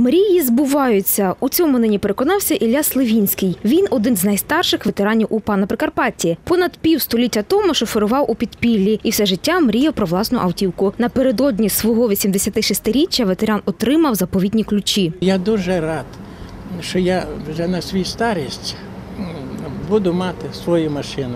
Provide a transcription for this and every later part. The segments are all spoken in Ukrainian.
Мрії збуваються. У цьому нині переконався Ілля Сливінський. Він один з найстарших ветеранів УПА на Прикарпатті. Понад півстоліття тому шоферував у підпіллі і все життя мріяв про власну автівку. Напередодні свого 86-річчя ветеран отримав заповітні ключі. Я дуже рад, що я вже на свій старість буду мати свою машину.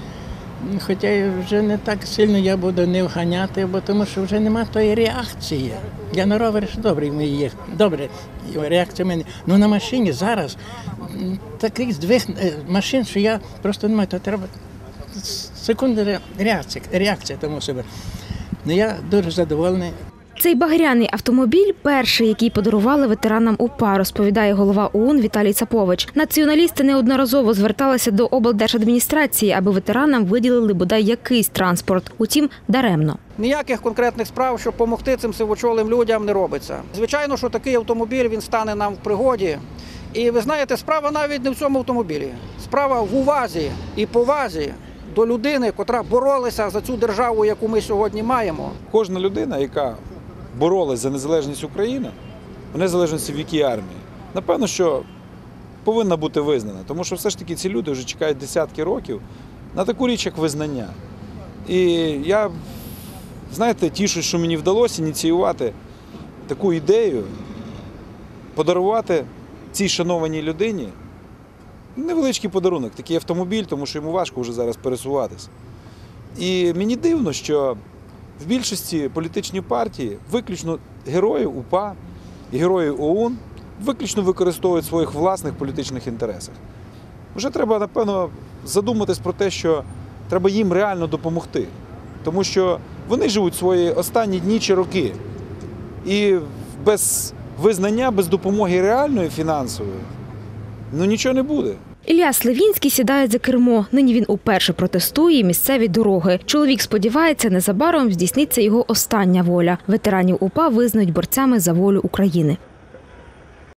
Хоча вже не так сильно я буду не вганяти, бо тому що вже немає тої реакції. Я на ровері ж добрий вмію їхати. Добре, реакція в мене. Ну на машині зараз таких здвиг машин, що я просто не маю, то треба секунди реакція тому себе. Ну я дуже задоволений. Цей багряний автомобіль – перший, який подарували ветеранам УПА, розповідає голова ОУН Віталій Цапович. Націоналісти неодноразово зверталися до облдержадміністрації, аби ветеранам виділили бодай якийсь транспорт. Утім, даремно. Ніяких конкретних справ, щоб допомогти цим сивочолим людям, не робиться. Звичайно, що такий автомобіль, він стане нам в пригоді. І ви знаєте, справа навіть не в цьому автомобілі. Справа в увазі і повазі до людини, котра боролася за цю державу, яку ми сьогодні маємо. Кожна людина, яка боролась за незалежність України, в незалежності в якій армії, напевно, що повинна бути визнана. Тому що все ж таки ці люди вже чекають десятки років на таку річ, як визнання. І я, знаєте, тішусь, що мені вдалося ініціювати таку ідею, подарувати цій шанованій людині невеличкий подарунок, такий автомобіль, тому що йому важко вже зараз пересуватися. І мені дивно, що в більшості політичні партії виключно героїв УПА і героїв ОУН виключно використовують в своїх власних політичних інтересах. Вже треба, напевно, задуматись про те, що треба їм реально допомогти. Тому що вони живуть свої останні дні чи роки. І без визнання, без допомоги реальної фінансової, нічого не буде. Ілля Сливінський сідає за кермо. Нині він уперше протестує місцеві дороги. Чоловік сподівається, незабаром здійсниться його остання воля. Ветеранів УПА визнають борцями за волю України.